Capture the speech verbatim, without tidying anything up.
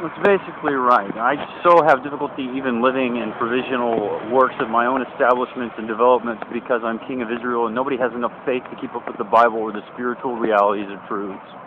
That's basically right. I so have difficulty even living in provisional works of my own establishments and developments because I'm king of Israel and nobody has enough faith to keep up with the Bible or the spiritual realities of truths.